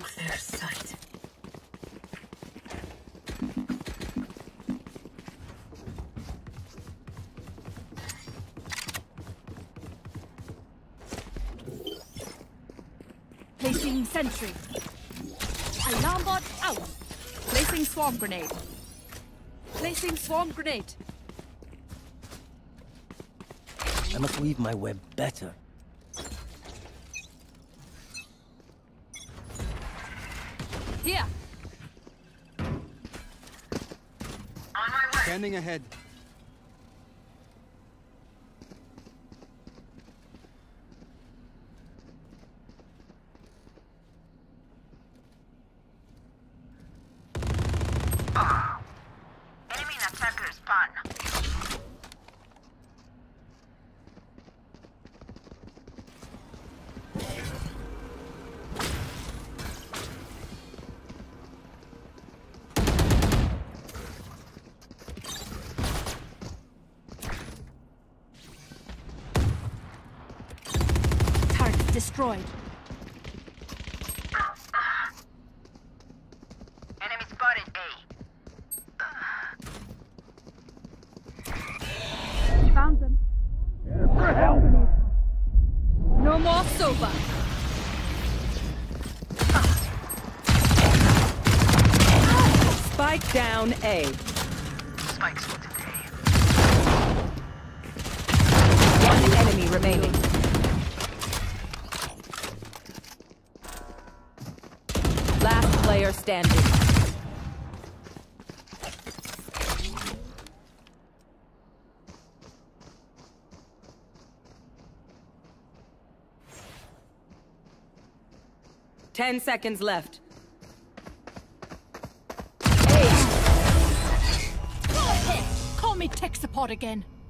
their sight. Placing sentry. Alarm bot out. Placing swarm grenade. Placing swarm grenade. I must weave my web better. Here. On my way. Standing ahead. Enemy attacker spawn. Target destroyed. Enemy spotted A. Found them. No more sofa. Spike down A. Spike spotted A. One enemy remaining. Last player standing. Ten seconds left. Go ahead. Call me tech support again.